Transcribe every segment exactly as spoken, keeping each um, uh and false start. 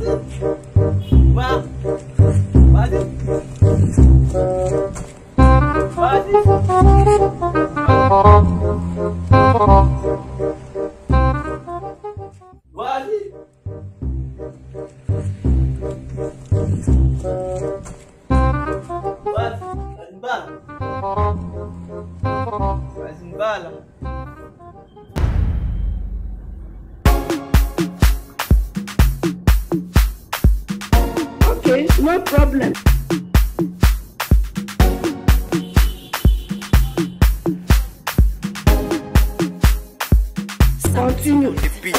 Okay, no problem. Continue. Repeat.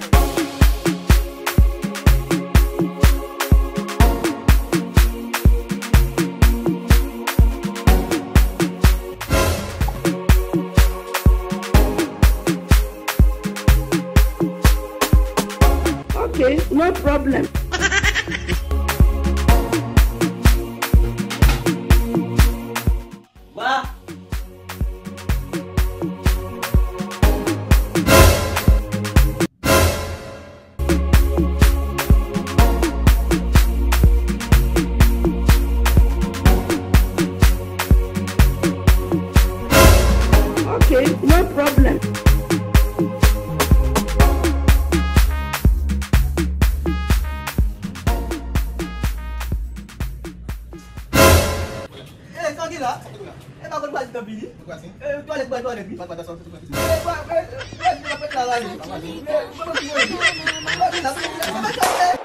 Okay, no problem. Okay, no problem. Eh, tranquille là. Eh, pas qu'on passe dans Billy. Eh, toi les toi toi les. Pas pas dans sortir. Eh, pas, eh, tu vas pas te la râler.